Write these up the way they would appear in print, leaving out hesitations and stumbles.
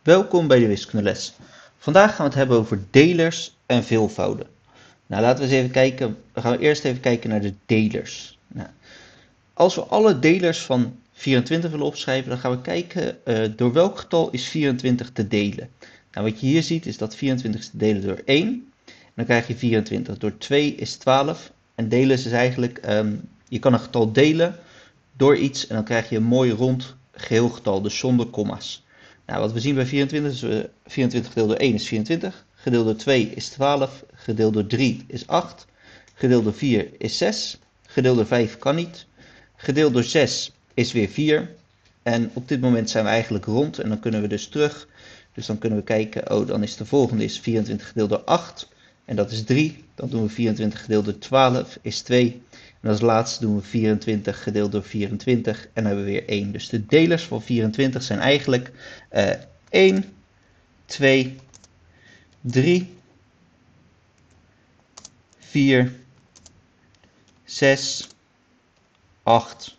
Welkom bij de wiskundeles. Vandaag gaan we het hebben over delers en veelvouden. Nou, laten we eens even kijken. Dan gaan we eerst even kijken naar de delers. Nou, als we alle delers van 24 willen opschrijven, dan gaan we kijken door welk getal is 24 te delen. Nou, wat je hier ziet is dat 24 is te delen door 1. En dan krijg je 24. Door 2 is 12. En delen is eigenlijk, je kan een getal delen door iets en dan krijg je een mooi rond geheel getal, dus zonder komma's. Nou, wat we zien bij 24 is 24 gedeeld door 1 is 24, gedeeld door 2 is 12, gedeeld door 3 is 8, gedeeld door 4 is 6, gedeeld door 5 kan niet, gedeeld door 6 is weer 4. En op dit moment zijn we eigenlijk rond en dan kunnen we dus terug. Dus dan kunnen we kijken, oh dan is de volgende is 24 gedeeld door 8 en dat is 3. Dan doen we 24 gedeeld door 12 is 2. En als laatste doen we 24 gedeeld door 24 en dan hebben we weer 1. Dus de delers van 24 zijn eigenlijk 1, 2, 3, 4, 6, 8,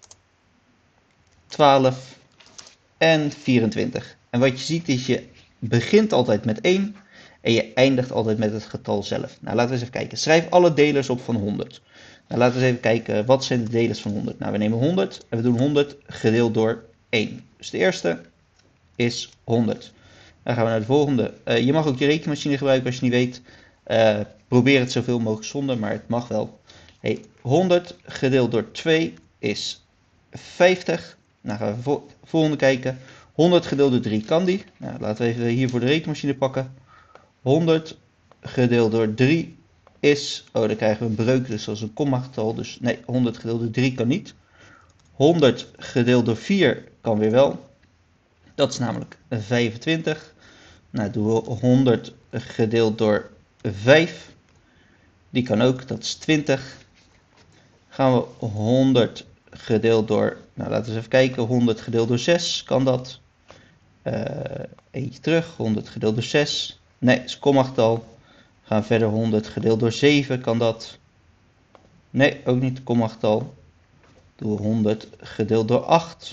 12 en 24. En wat je ziet is je begint altijd met 1 en je eindigt altijd met het getal zelf. Nou, laten we eens even kijken. Schrijf alle delers op van 100. Nou, laten we eens even kijken, wat zijn de delers van 100? Nou, we nemen 100 en we doen 100 gedeeld door 1. Dus de eerste is 100. Dan gaan we naar de volgende. Je mag ook je rekenmachine gebruiken als je niet weet. Probeer het zoveel mogelijk zonder, maar het mag wel. 100 gedeeld door 2 is 50. Nou gaan we de volgende kijken. 100 gedeeld door 3 kan die. Nou, laten we even hier voor de rekenmachine pakken. 100 gedeeld door 3 is, dan krijgen we een breuk, dus dat is een kommagetal. Dus nee, 100 gedeeld door 3 kan niet. 100 gedeeld door 4 kan weer wel. Dat is namelijk 25. Nou, doen we 100 gedeeld door 5. Die kan ook, dat is 20. Gaan we 100 gedeeld door, nou laten we eens even kijken, 100 gedeeld door 6, kan dat? Eentje terug, 100 gedeeld door 6. Nee, is een kommagetal. Gaan verder 100 gedeeld door 7, kan dat? Nee, ook niet een kommagetal. Doen we 100 gedeeld door 8.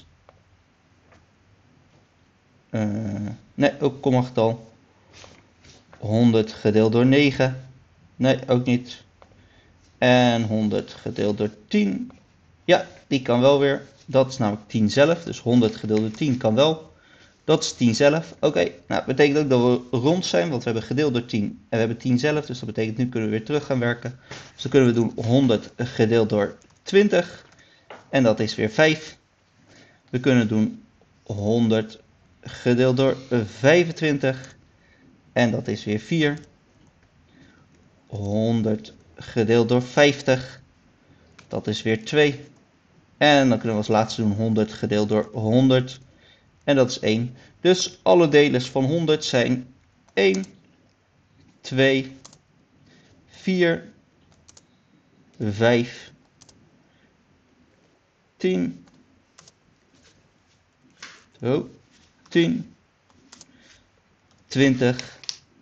Nee, ook kommagetal. 100 gedeeld door 9. Nee, ook niet. En 100 gedeeld door 10. Ja, die kan wel weer. Dat is namelijk 10 zelf. Dus 100 gedeeld door 10 kan wel. Dat is 10 zelf. Oké, nou dat betekent ook dat we rond zijn, want we hebben gedeeld door 10 en we hebben 10 zelf. Dus dat betekent nu kunnen we weer terug gaan werken. Dus dan kunnen we doen 100 gedeeld door 20 en dat is weer 5. We kunnen doen 100 gedeeld door 25 en dat is weer 4. 100 gedeeld door 50, dat is weer 2. En dan kunnen we als laatste doen 100 gedeeld door 100 en dat is 1. Dus alle delers van 100 zijn 1, 2, 4, 5, 10, 10, 20,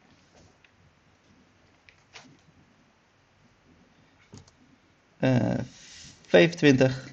25,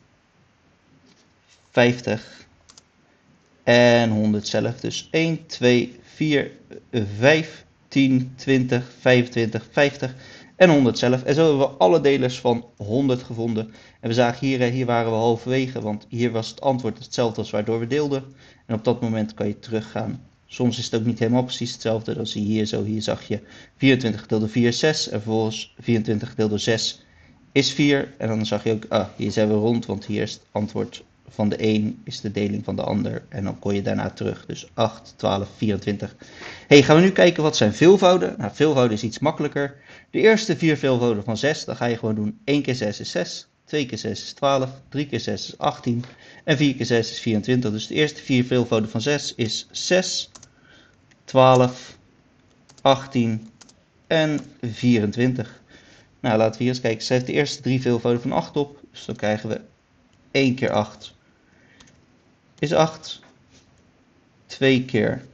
50 en 100 zelf. Dus 1, 2, 4, 5, 10, 20, 25, 50 en 100 zelf. En zo hebben we alle delers van 100 gevonden. En we zagen hier waren we halverwege, want hier was het antwoord hetzelfde als waardoor we deelden. En op dat moment kan je teruggaan. Soms is het ook niet helemaal precies hetzelfde. Dan zie je hier zo, hier zag je 24 gedeeld door 4 is 6. En vervolgens 24 gedeeld door 6 is 4. En dan zag je ook, hier zijn we rond, want hier is het antwoord van de een is de deling van de ander. En dan kon je daarna terug. Dus 8, 12, 24. Gaan we nu kijken wat zijn veelvouden. Nou, veelvouden is iets makkelijker. De eerste 4 veelvouden van 6, dan ga je gewoon doen. 1 keer 6 is 6. 2 keer 6 is 12. 3 keer 6 is 18. En 4 keer 6 is 24. Dus de eerste 4 veelvouden van 6 is 6, 12, 18 en 24. Nou, laten we hier eens kijken. Schrijf de eerste 3 veelvouden van 8 op. Dus dan krijgen we 1 keer 8 is 8. 2 keer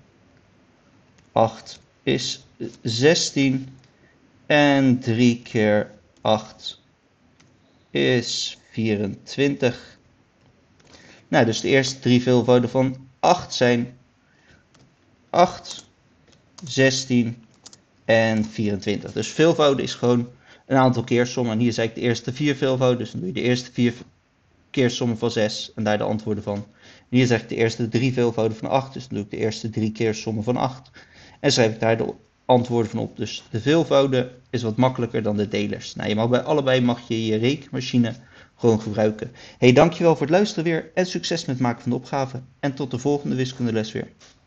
8 is 16. En 3 keer 8 is 24. Nou, dus de eerste 3 veelvouden van 8 zijn 8, 16 en 24. Dus veelvouden is gewoon een aantal keersommen. En hier zei ik de eerste 4 veelvouden, dus dan doe je de eerste 4 keersommen van 6 en daar de antwoorden van. En hier zeg ik de eerste 3 veelvouden van 8, dus dan doe ik de eerste 3 keersommen van 8. En schrijf ik daar de antwoorden van op. Dus de veelvouden is wat makkelijker dan de delers. Nou, je mag bij allebei je rekenmachine gewoon gebruiken. Hey, dankjewel voor het luisteren weer en succes met het maken van de opgave. En tot de volgende wiskundeles weer.